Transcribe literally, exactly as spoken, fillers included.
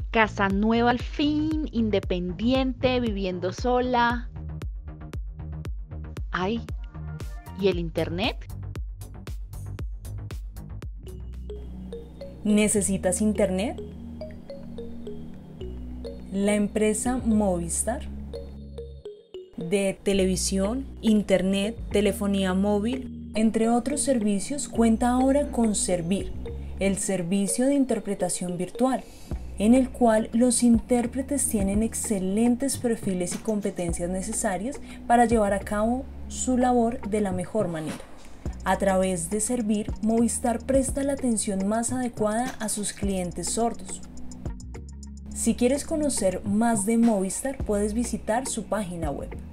Casa nueva al fin, independiente, viviendo sola. Ay, ¿y el internet? ¿Necesitas internet? La empresa Movistar de televisión, internet, telefonía móvil, entre otros servicios, cuenta ahora con Servir, el servicio de interpretación virtual, en el cual los intérpretes tienen excelentes perfiles y competencias necesarias para llevar a cabo su labor de la mejor manera. A través de Servir, Movistar presta la atención más adecuada a sus clientes sordos. Si quieres conocer más de Movistar, puedes visitar su página web.